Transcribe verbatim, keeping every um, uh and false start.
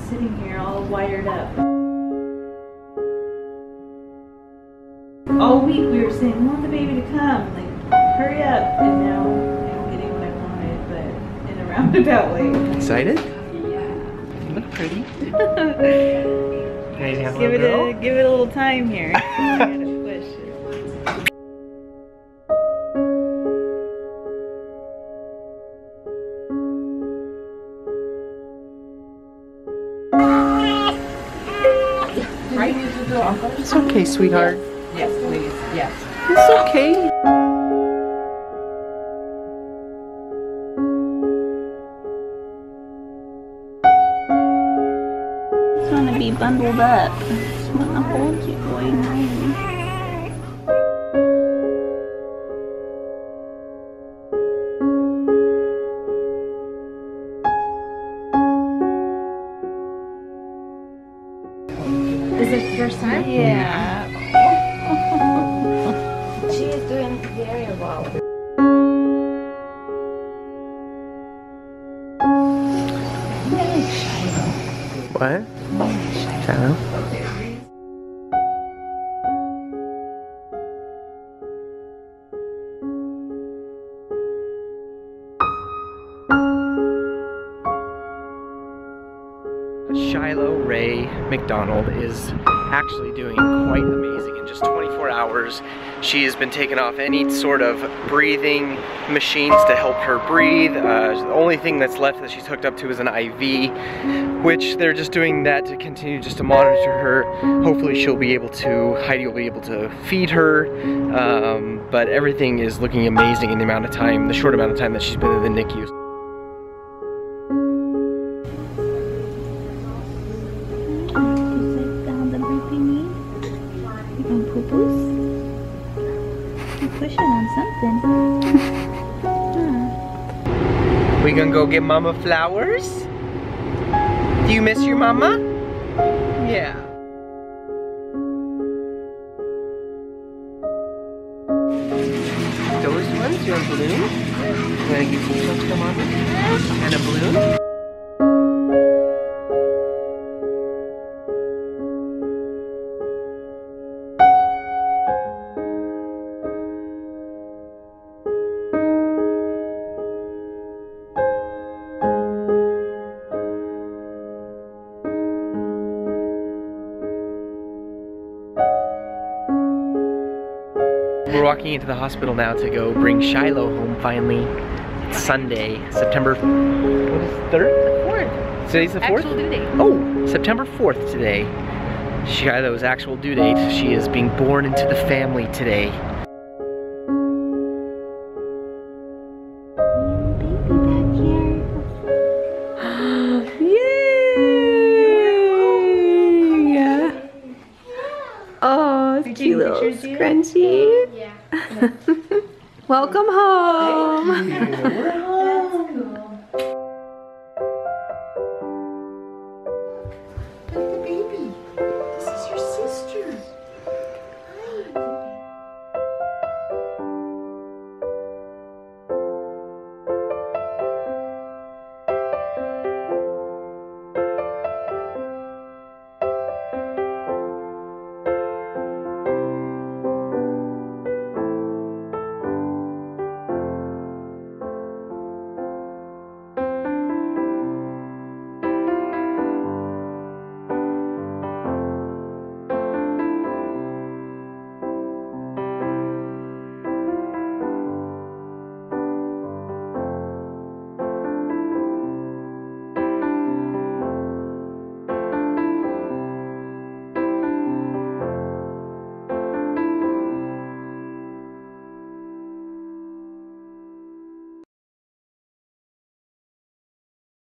sitting here all wired up. All week we were saying, we want the baby to come, like, hurry up. And now I'm getting what I wanted, but in a roundabout way. Excited? Yeah. You look pretty. Ready to have a Give it little a, give it a little time here. I gotta push it. It's okay, sweetheart. Yes, please. Yes. It's okay. Just want to be bundled up. Just want to hold you, boy. Is it first time? Yeah. She is doing very well. What? Shiloh? Shiloh Ray McDonald is actually doing quite amazing in just twenty-four hours. She has been taking off any sort of breathing machines to help her breathe. Uh, the only thing that's left that she's hooked up to is an I V, which they're just doing that to continue just to monitor her. Hopefully she'll be able to, Heidi will be able to feed her, um, but everything is looking amazing in the amount of time, the short amount of time that she's been in the N I C U. Pushing on something. Huh. We gonna go get mama flowers? Do you miss your mama? Yeah. Those ones, you want a balloon? You wanna give these ones to mama? And a balloon? We're walking into the hospital now to go bring Shiloh home finally. It's Sunday, September what is it, third? Fourth. Today's the fourth? Actual due date. Oh, September fourth today. Shiloh's actual due date. She is being born into the family today. Oh, it's cute little scrunchie. Yeah. Welcome home.